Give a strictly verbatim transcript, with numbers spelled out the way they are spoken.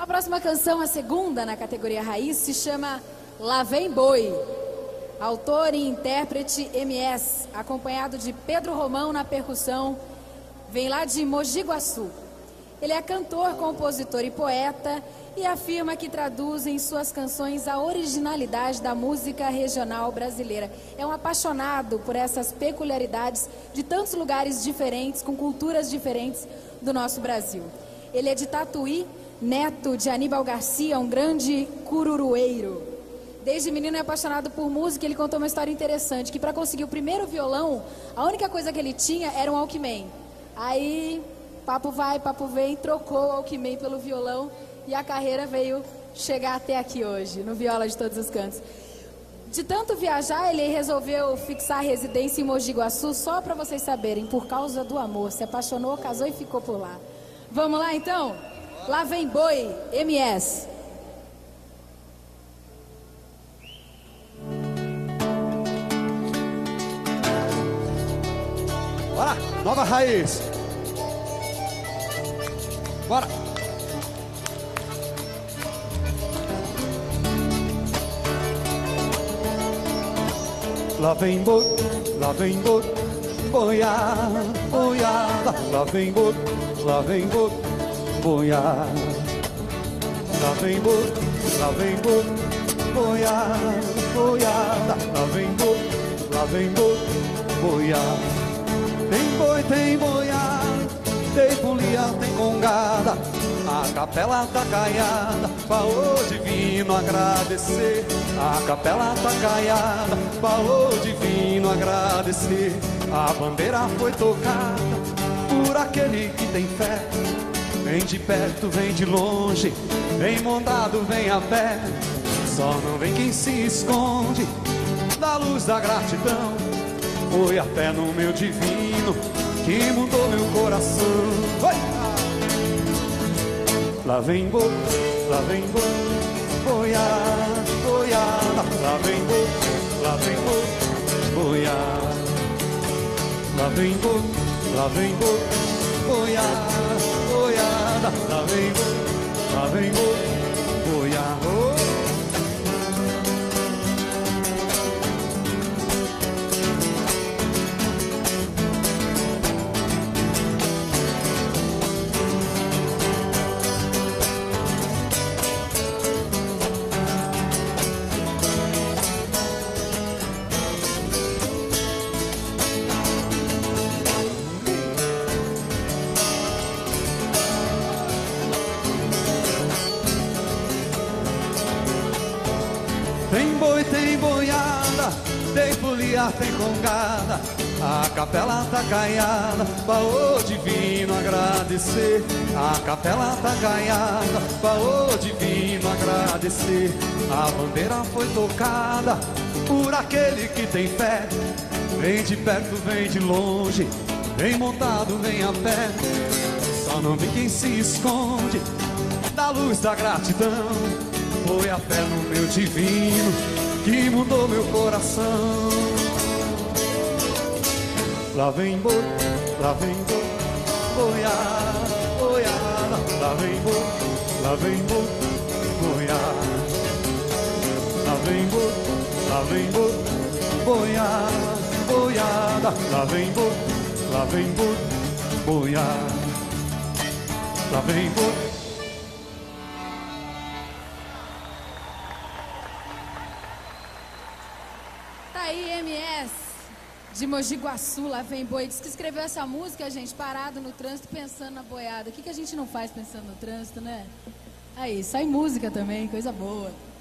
A próxima canção, a segunda na categoria Raiz, se chama Lá Vem Boi. Autor e intérprete M S, acompanhado de Pedro Romão na percussão, vem lá de Mogi Guaçu. Ele é cantor, compositor e poeta e afirma que traduz em suas canções a originalidade da música regional brasileira. É um apaixonado por essas peculiaridades de tantos lugares diferentes, com culturas diferentes do nosso Brasil. Ele é de Tatuí, neto de Aníbal Garcia, um grande cururueiro. Desde menino é apaixonado por música. Ele contou uma história interessante, que para conseguir o primeiro violão, a única coisa que ele tinha era um Walkman. Aí, papo vai, papo vem, trocou o Walkman pelo violão e a carreira veio chegar até aqui hoje, no Viola de Todos os Cantos. De tanto viajar, ele resolveu fixar residência em Mogi Guaçu, só para vocês saberem, por causa do amor. Se apaixonou, casou e ficou por lá. Vamos lá então? Lá Vem Boi, M S. Bora, nova raiz. Bora. Lá vem boi, lá vem boi, boiada, boiada. Lá vem boi, lá vem boi, boiada. Lá vem boi, lá vem boi, boiada, boiada. Lá vem boi, lá vem boi, boiada. Tem boi, tem boiada, tem folia, tem congada. A capela tá caiada, falou divino agradecer. A capela tá caiada, falou divino agradecer. A bandeira foi tocada por aquele que tem fé. Vem de perto, vem de longe, vem montado, vem a pé. Só não vem quem se esconde da luz da gratidão. Foi a fé no meu divino que mudou meu coração. Vai! Lá vem boi, lá vem boi, boiada, boiada. Lá vem boi, lá vem boi, boiada. Lá vem boi, lá vem boi, boiada, boiada. Lá vem boi, lá vem boi, boiada. Tem boi, tem boiada, tem folia, tem congada. A capela tá caiada, falou divino agradecer. A capela tá caiada, falou divino agradecer. A bandeira foi tocada por aquele que tem fé. Vem de perto, vem de longe, vem montado, vem a pé. Só não vem quem se esconde da luz da gratidão. Foi a fé no meu divino que mudou meu coração. Lá vem boi, lá vem boi, boiada, boiada. Lá vem boi, lá vem boi, boiada. Lá vem boi, lá vem boi, boiada, boiada. Lá vem boi, lá vem boi, boiada. Lá vem boi. Tá aí, M S, de Mogi Guaçu, Lá Vem Boi. Diz que escreveu essa música, gente, parado no trânsito, pensando na boiada. O que, que a gente não faz pensando no trânsito, né? Aí, sai música também, coisa boa.